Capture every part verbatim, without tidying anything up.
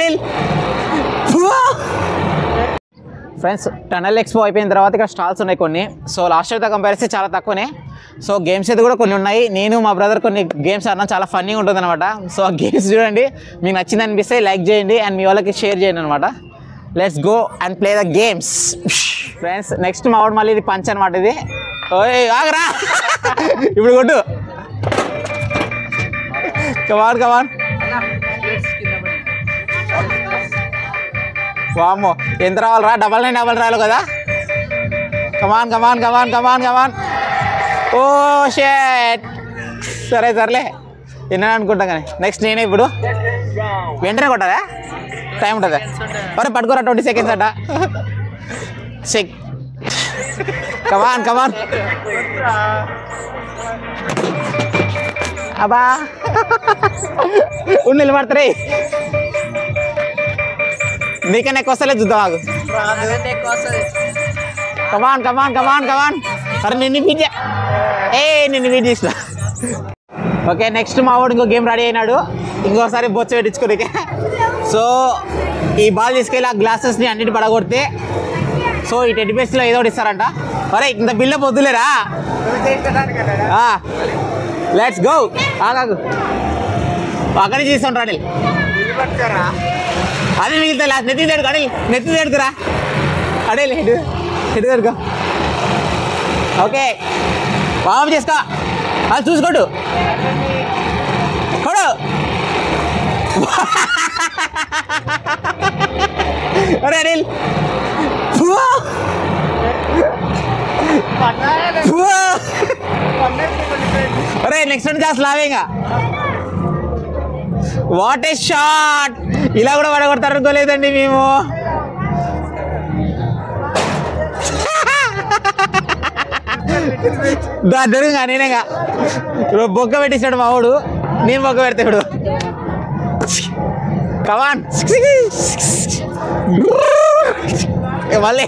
Anil. Friends tunnel expo అయిపోయిన తర్వాత ఇక్కడ స్టాల్స్ ఉన్నాయి కొన్ని. సో లాస్ట్ ఇయర్తో కంపేర్ చేస్తే చాలా తక్కువనే. సో గేమ్స్ అయితే కూడా కొన్ని ఉన్నాయి. నేను మా బ్రదర్ కొన్ని గేమ్స్ ఆడినా చాలా ఫన్నీగా ఉంటుంది అనమాట. సో ఆ గేమ్స్ చూడండి, మీకు నచ్చింది అనిపిస్తే లైక్ చేయండి అండ్ మీ వాళ్ళకి షేర్ చేయండి అనమాట. Let's go and play the games. Friends next మా వాడు మళ్ళీ ఇది పంచ్ అనమాట. ఇది ఓయ్ ఆగరా, ఇప్పుడు కొట్టు. కమాన్ కమాన్. వామ్మో ఎంత రావాలరా, డబల్ నైన్ డబల్ రాయాలి కదా. కమాన్ కమాన్ కమాన్ కమాన్ కమాన్. ఓ షేట్. సరే సర్లే ఎన్న అనుకుంటా కానీ నెక్స్ట్ నేనే ఇప్పుడు వెంటనే కొట్టదా, టైం ఉంటుందా? మరి పట్టుకోరా, ట్వంటీ సెకండ్స్ అట. చెక్. Come on come on. అబ్బా ఉండి నిలబడతారే. నీకన్నా ఎక్కువ వస్తలేదు, చూద్దాం ఆగు. కమాన్ కమాన్ కమాన్ కమాన్. అరే నిన్ను బీట్ ఏ నిన్ను బీట్ చేసిన. ఓకే నెక్స్ట్ మా వాడు ఇంకో గేమ్ రెడీ అయినాడు, ఇంకోసారి బొచ్చ పెట్టించుకోనికి. సో ఈ బాల్ తీసుకెళ్ళి ఆ గ్లాసెస్ని అన్నిటి పడగొడితే సో ఈ టెడ్డి బేస్లో ఏదో ఒకటి ఇస్తారంట. అరే ఇంత బిల్ల పొద్దులేరా. Let's go. ఆగాగు, అక్కడి చేస్తాం రాడి. అదే మిగిలితే లాస్ట్ నెత్తి తేడుకు అడిల్, నెత్తి తేడుకురా అడిల్. హెడ్ హెడ్ తేడుకో. ఓకే బాబు చేసుకో, అది చూసుకోడు కొడు. అరే అనిల్ అరే నెక్స్ట్ వన్ క్లాస్ లావేగా. What a shot. ఇలా కూడా పడగొడతారు అనుకోలేదండి మేము. దరుగా నేనేగా బొక్క పెట్టిస్తాడు మా వాడు, నేను బొక్క పెడతాడు. కమాన్ మళ్ళీ.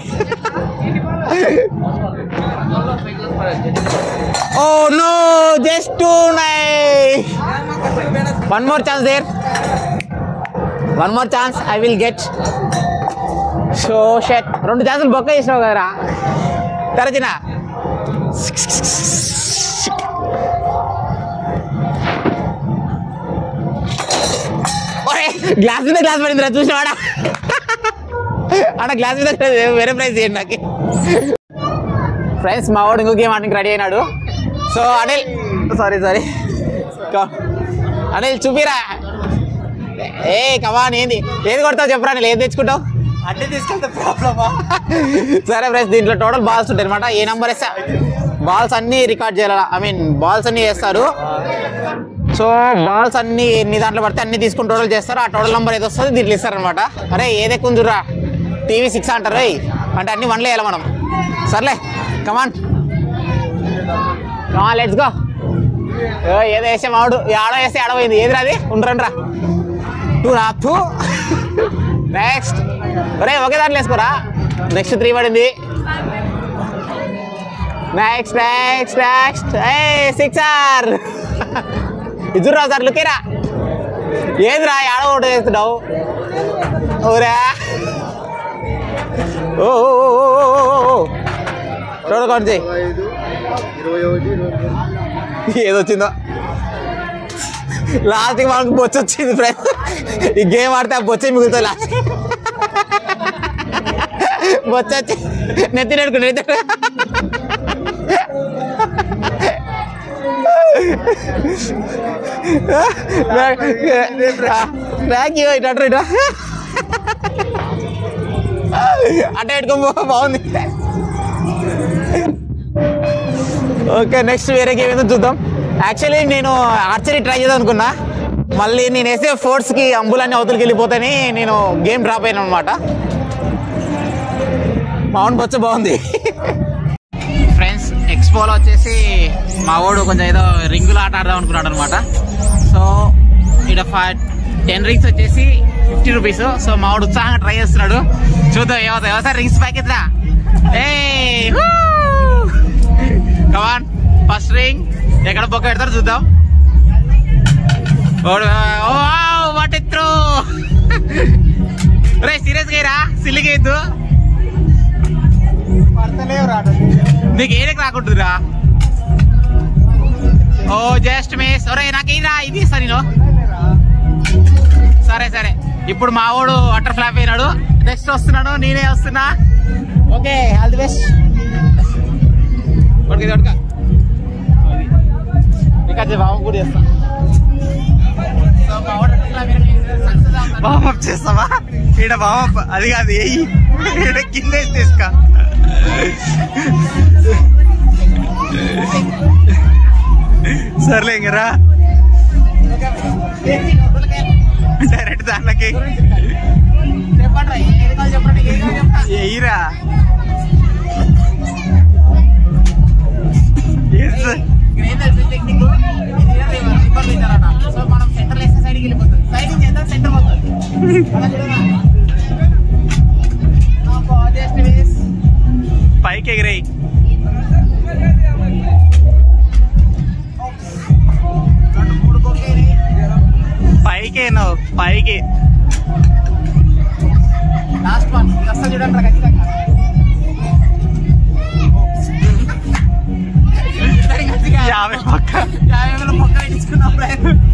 Oh no, just two nice. One more chance there, one more chance I will get. So shut, రెండు ఛాన్సులు బొక్క చేసినావు కదరా తరచిన. గ్లాస్ మీద గ్లాస్ పడిందిరా, చూసినావాడా? అక్కడ గ్లాస్ మీద వేరే ప్రైజ్ చేయండి నాకు. ఫ్రెండ్స్ మా వాడు ఇంకో గేమ్ ఆడడానికి రెడీ అయినాడు. So Anil, sorry sorry Anil చూపిరా. ఏ కమాన్, ఏంది ఏది కొడతావు చెప్పరా అనిల్, ఏది తెచ్చుకుంటావు? అన్నీ తీసుకెళ్తా ప్రాబ్లమా? సరే ఫ్రెండ్స్, దీంట్లో టోటల్ బాల్స్ ఉంటాయి అనమాట. ఏ నెంబర్ వేస్తా బాల్స్ అన్నీ రికార్డ్ చేయాలి. ఐ మీన్ బాల్స్ అన్నీ వేస్తారు. సో బాల్స్ అన్నీ ఎన్ని దాంట్లో పడితే అన్ని తీసుకుని టోటల్ చేస్తారు. ఆ టోటల్ నెంబర్ ఏది వస్తుంది దీంట్లో ఇస్తారనమాట. అరే ఏది ఎక్కువ ఉందిరా, టీవీ సిక్స్ అంటారు అంటే అన్ని వన్లో వేయాలి మనం. సర్లే కమాన్ కమాన్ లెట్స్ గో. ఏదో వేసే మావాడు ఆడో వేస్తే ఆడపోయింది. ఏదిరా అది, ఉండరండ్రా. టూ రా టూ. నెక్స్ట్ ఒరే ఒకే దాంట్లో వేసుకోరా. నెక్స్ట్ త్రీ పడింది. Next next next a sixer. ఇద్దరు రావు సార్ లుకేరా. ఏదిరా ఆడ ఒకటి వేస్తున్నావు ఓరా. ఓ టోటల్ కౌంట్ చేయి. ఏదొచ్చిందో లాస్ట్కి మనకు బొచ్చు వచ్చింది ఫ్రెండ్స్. ఈ గేమ్ ఆడితే ఆ బొచ్చే మిగులుతుంది లాస్ట్. బొచ్చ వచ్చి నెత్తి నెడుకు నెత్తి ఇటు అంటే పెట్టుకో బాగుంది. ఓకే నెక్స్ట్ వేరే గేమ్ ఏదో చూద్దాం. యాక్చువల్లీ నేను ఆర్చరీ ట్రై చేద్దాం అనుకున్నా, మళ్ళీ నేను వేసే ఫోర్స్కి అంబులన్నీ అవతలకి వెళ్ళిపోతాయని నేను గేమ్ డ్రాప్ అయినా అనమాట. మౌంట్ బొచ్చ బాగుంది. ఫ్రెండ్స్ ఎక్స్పోలో వచ్చేసి మా వాడు కొంచెం ఏదో రింగులు ఆట ఆడదాం అనుకున్నాడు అనమాట. సో ఇక్కడ ఫైవ్ టెన్ రింగ్స్ వచ్చేసి ఫిఫ్టీ రూపీస్. సో మా వాడు ఉత్సాహంగా ట్రై చేస్తున్నాడు. చూద్దాం ఏమవుతాయి. ఒకసారి రింగ్స్ ప్యాకెట్ రా. ఏ కమాన్, ఫస్ట్ రింగ్ ఎక్కడ బొక్క పెడతారు చూద్దాం. What throw. రే సీరియస్ గా రా సిల్లిగా ఇద్దు నీకు ఏదైనా రాకుంటుందిరా ఓ జస్ట్ మిస్ ఒరే నాకేదా ఇది ఇస్తా నేను సరే సరే ఇప్పుడు మా వాడు వాటర్ ఫ్లాప్ అయినాడు నెక్స్ట్ వస్తున్నాడు నేనే వస్తున్నా ఓకే ఆల్ ది బెస్ట్ పడుతుంది పడుక ఇంకా బాబు కూడా చేస్తా బాబు చేస్తావా ఈడ బాబు అది కాదు ఈడ కింద తీసుకా సర్లే ఇంకరా డైరెక్ట్ దాంట్లోకి ఎయిరా పైకి ఎగిరాయి పైకి నువ్వు పైకి లాస్ట్ వన్ అసలు చూడండి ఖచ్చితంగా యాభై పక్క యాభై వేల పక్క ఇచ్చుకున్నప్పుడే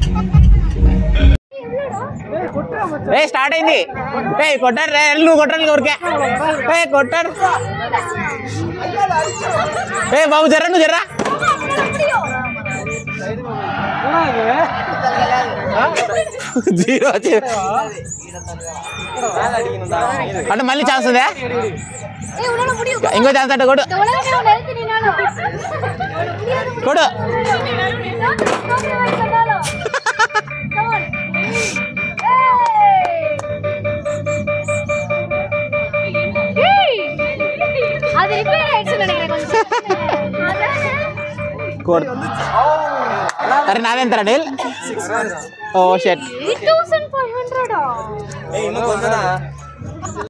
ఏ స్టార్ట్ అయింది ఏ కొట్టాడు రే నువ్వు కొట్టాలి ఊరికే ఏ కొట్టాడు ఏ బాబు జర్రా నువ్వు జర్రా జీరో అంటే మళ్ళీ ఛాన్స్ ఉందా ఇంకో ఛాన్స్ అంటే కొడు కొడు అరే నాదెంత డీల్ ఓ షెట్